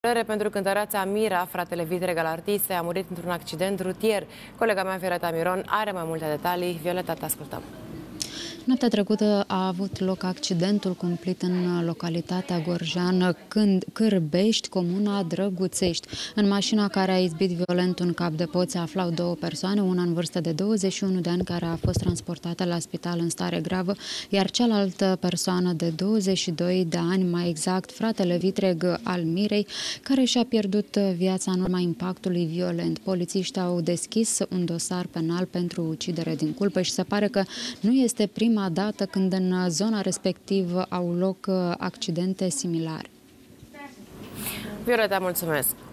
Pentru cântăreața Mira, fratele Vitreg al artistei, a murit într-un accident rutier. Colega mea, Violeta Miron, are mai multe detalii. Violeta, te ascultăm. Noaptea trecută a avut loc accidentul cumplit în localitatea gorjeană Cârbești, comuna Drăguțești. În mașina care a izbit violent un cap de pod se aflau două persoane, una în vârstă de 21 de ani care a fost transportată la spital în stare gravă, iar cealaltă persoană de 22 de ani, mai exact fratele Vitreg al Mirei, care și-a pierdut viața în urma impactului violent. Polițiștii au deschis un dosar penal pentru ucidere din culpă și se pare că nu este prima dată când în zona respectivă au loc accidente similare. Violeta, mulțumesc!